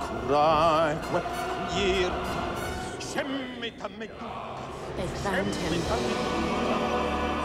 They found him.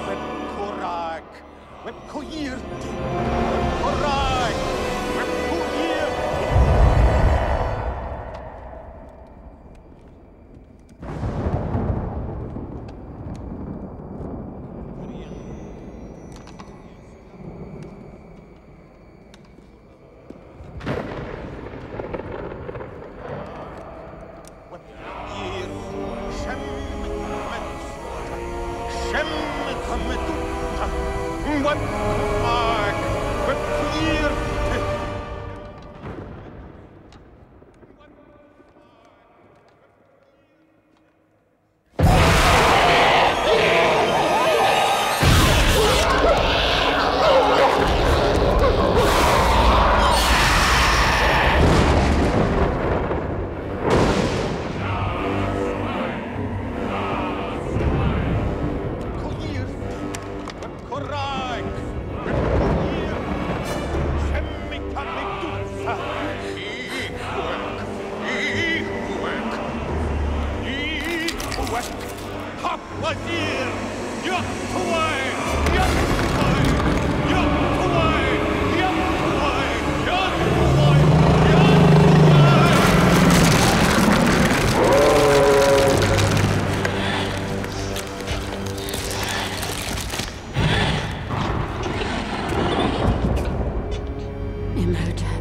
Imhotep.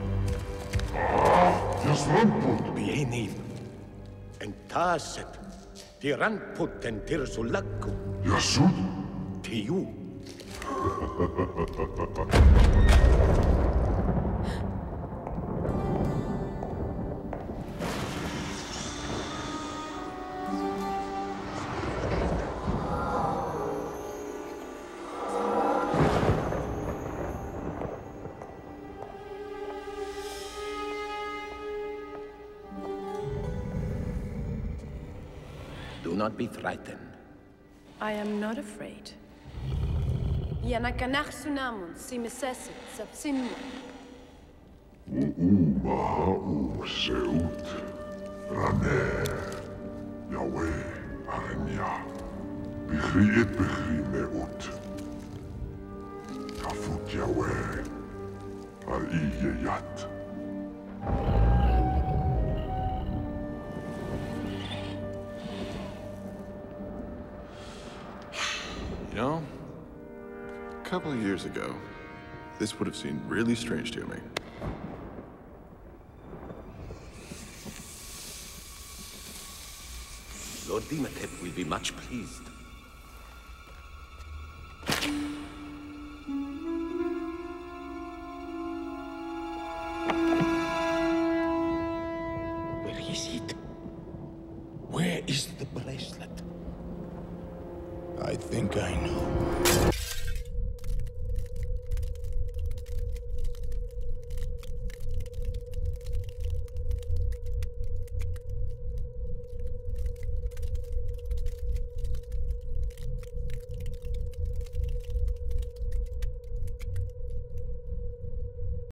Bienin. Entaset. Tiranput en tirsulakku. Jasud? Tiu. Do not be frightened. I am not afraid. Anck-Su-Namun, simisesit, sapsimmu. Maha'u seut. Rane. Yahweh arenya. Bichri'it bichri meut. Kafut Yahweh. Al-Iyeyat. You know, a couple of years ago, this would have seemed really strange to me. Lord Imhotep will be much pleased. Where is it? Where is the bracelet? I think I know.